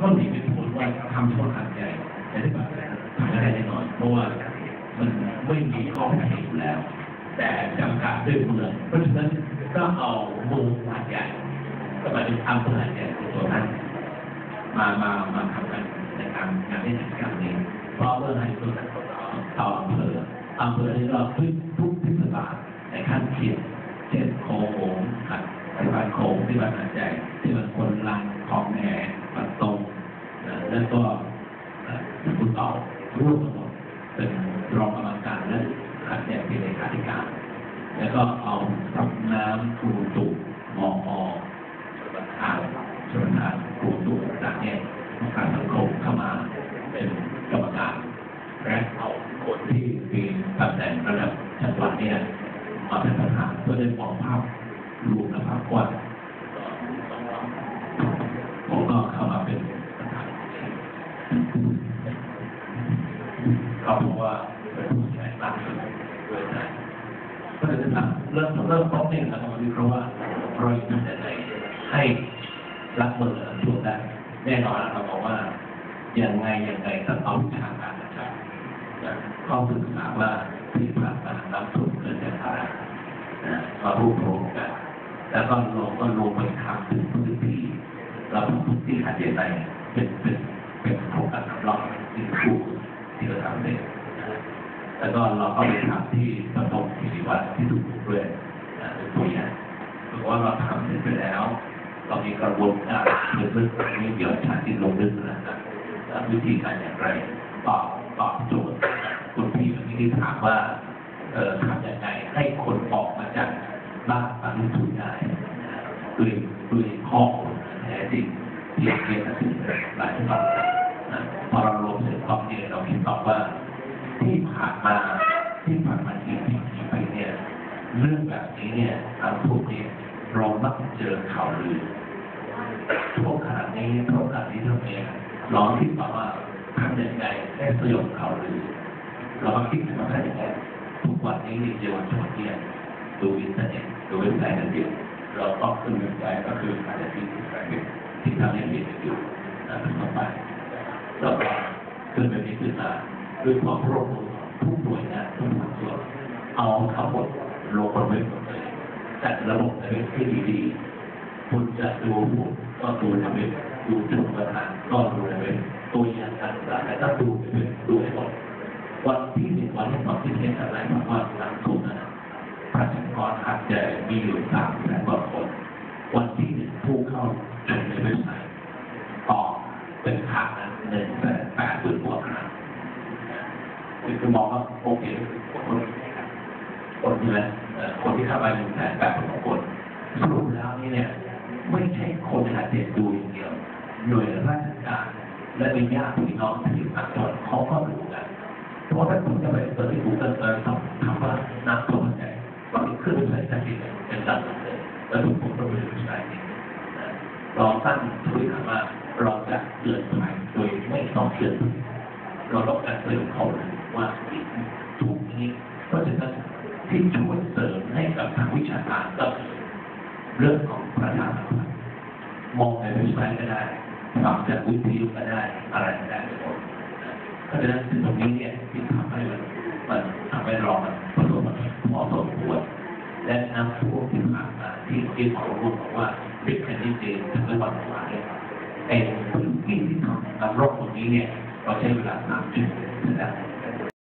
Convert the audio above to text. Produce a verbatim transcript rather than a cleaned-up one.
ก็หนีไม่พ้นว่าทำโทษขนาดใหญ่แต่ที่แบบทำได้แน่นอนเพราะว่ามันไม่มีข้อแม้อยู่แล้วแต่จำกัดด้วยเมืองเพราะฉะนั้นก็เอาเมืองขนาดใหญ่ก็มาเป็นอำเภอขนาดใหญ่ตัวนั้นมามามาทำกันในการงานเล่นกิจกรรมนี้เพราะเมื่อให้ตัวนั้นต่ออำเภออำเภอที่เราทุกทุกเทศบาลในขั้นเขียนเช่นโค้งขัดที่บ้านโค้งที่บ้านหาดใหญ่ที่บ้านคนลังคลองแหปัดตรงแล้วก็คุณเต่าร่วมกันเป็นรองกรรมการและขัดแย้งเป็นเลขาธิการแล้วก็เอาสับน้ำครูตุมออประธานชนทานครูตุต่างเนี่ยต้องการสังคมเข้ามาเป็นกรรมการและเอาคนที่มีตำแหน่งระดับจังหวัดเนี่ยมาเป็นประธานเพื่อได้มองภาพรวมและภาพกว้างผมก็เข้ามาเป็นประธานเขาบอกว่าเป็นผู้ใหญ่มากเลยด้วยนะก็เลยจะเริ่มเริ่มต้นเองนะครับเพราะว่าเราอยู่ในไหนให้รับมือช่วงได้แน่นอนเราบอกว่ายังไงยังไงต้องเอาวิชาการนะครับข้อศึกษาว่าที่ผ่านมาเราถูกเกิดจากอะไรมาพูดโผล่กันแล้วก็ลงก็ลงไปทำถึงพื้นที่เราพื้นที่ขัดแย้งในเป็นเป็นเป็นโครงการสำรองที่ผู้ที่เราทำเนี่ยแล้วก็เราก็ไปทำที่ประตงที่วัดที่ถูกด้วยเป็นตัวอย่างเพราะว่าเราทำเสร็จไปแล้วเรามีกระบวนการลึกๆมีเดี๋ยวชาติลงลึกนะครับวิธีการอย่างไรตอบตอบโจทย์คุณพี่วันนี้ถามว่าเอ่อทำยังไงให้คนออกมาจากบ้านบรรลุทุนได้ด้วยด้วยข้อมูลแท้จริงที่เกี่ยวกับสิ่งหลายอย่างพอเราลงเสร็จตอนนี้เราคิดตอบว่าที่ผ่านมาที่ผ่านมาที่ปีนี้ไปเนี่ยเรื่องแบบนี้เนี่ยทางพวกนี้เรามักเจอข่าวลือทั่วขนาดนี้ทั่วขนาดนี้เท่านี้ลองคิดว่าทำยังไงให้สยบข่าวลือเรามาคิดถึงว่าได้ยังไงทุกวันนี้เยาวชนเนี่ยดูอินเทอร์เน็ตดูเว็บไซต์นั่นเองเราต้องขึ้นเว็บไซต์ก็คืออาจจะที่ที่ไหนที่ทำให้เรียนอยู่นะเป็นต้นไปเราก็ขึ้นแบบนี้ขึ้นมาด้วยความร่วมมือทุกหน่วยงานทุกภาคส่วนเอาทั้งหมดลงบนเว็บหมดเลยจัดระบบในเว็บให้ดีๆคุณจะดูผมก็ดูในเว็บดูจุดประธานก็ดูในเว็บตัวอย่างต่างๆก็ดูในเว็บดูให้หมดวันที่หนึ่งวันที่สองที่เห็นอะไรมากว่าหลังสุดนะประชากรอาจจะมีอยู่สามแสนกว่าคนวันที่หนึ่งผู้เข้าชมในเว็บไซต์ต่อเป็นทางนั้นหนึ่งแสนแปดหมื่นกว่าครั้งคือมองว่าโอเคคนคนใช่ไหมคนที่เข้าไปหนึ่งแสนแปดหมื่นคนสรุปแล้วนี่เนี่ยไม่ใช่คนหาเด็กดูอย่างเดียวหน่วยราชการและเป็นญาติพี่น้องที่อยู่ต่างจังหวัดเขาก็รู้กันเพราะถ้าคุณจะไปเปิดที่กูเกิลเออทำทำว่าน้ำท่วมใหญ่ก็มีเครื่องใส่ใจเป็นดันเลยแล้วทุกคนต้องไปดูใช้เราตั้งทุนว่าเราจะเตือนภัยโดยไม่ต้องเตือนเราต้องการเตือนเขาว่าถูกนี้เพราะฉะนั้นที่ช่วยเสริมให้กับทางวิชาการก็เรื่องของประชาสัมพันธ์มองในเว็บไซต์ก็ได้ฟังจากวิทยุก็ได้อะไรก็ได้ทั้งหมดเพราะฉะนั้นตรงนี้เนี่ยที่ทำให้มันมันทำให้เรามันประสบความเหมาะสมควรและน้ำท่วมที่ผ่านมาที่ที่ขอรู้บอกว่าเด็กแค่นี้เองถึงไม่วันวานเนี่ยไอ้พื้นที่ที่ทำน้ำรกตรงนี้เนี่ยเราใช้เวลาสามชั่วโมง